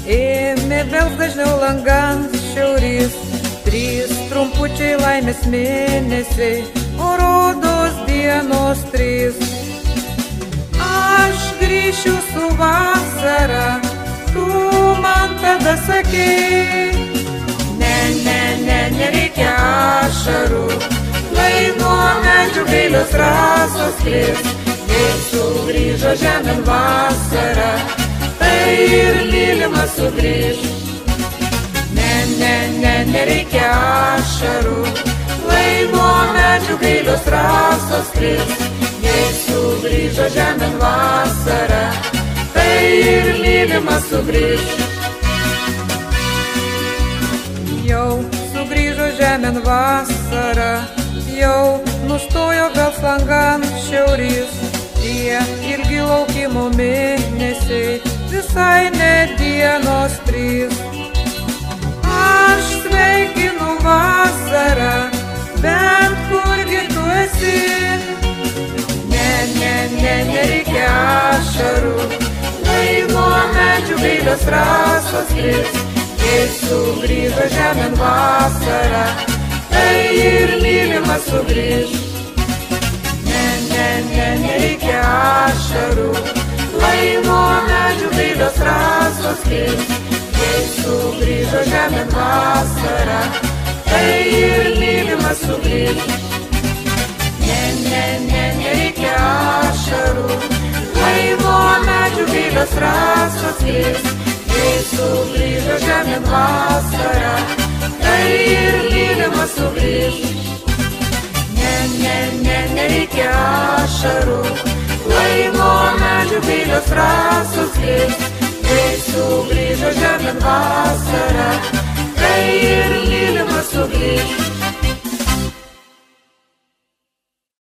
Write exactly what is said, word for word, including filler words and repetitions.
ėmė bels dažniau langans šiaurys. Trys trumpučiai laimės mėnesiai, o rodos dienos trys. Aš grįšiu su vasara, tu man tada sakei. Ne, ne, ne, nereikia ašarų, lai nuo medžių gailios rasos klis. Jei sugrįžo žemėn vasara, tai ir mylimas sugrįž. Ne, ne, ne, nereikia ašarų, lai nuo medžių gailios rasos klis. Jei sugrįžo žemėn vasara, tai ir mylimas sugrįž. Jau sugrįžo žemėn vasara, jau nustojo bels langan šiaurys. Tie ilgi laukimo mėnesiai, visai ne dienos trys. Aš sveikinu vasarą, bent kurgi tu esi. Ne, ne, ne, nereikia ašarų, lai nuo medžių gailios rasos kris. Jei sugrįžo žemėn vasara, tai ir mylimas sugrįž. Ne, ne, ne, nereikia ašarų, lai nuo medžių gailios rasos kris. Jei sugrįžo žemėn vasara, tai ir mylimas sugrįž. Ne, ne, ne, nereikia ašarų, lai nuo medžių gailios rasos kris. Jei sugrįžo žemėn vasara, tai ir mylimas sugrįž. Ne, ne, ne, nereikia ašarų, lai nuo medžių gailios rasos kris. Jei sugrįžo žemėn vasara, tai ir mylimas sugrįž.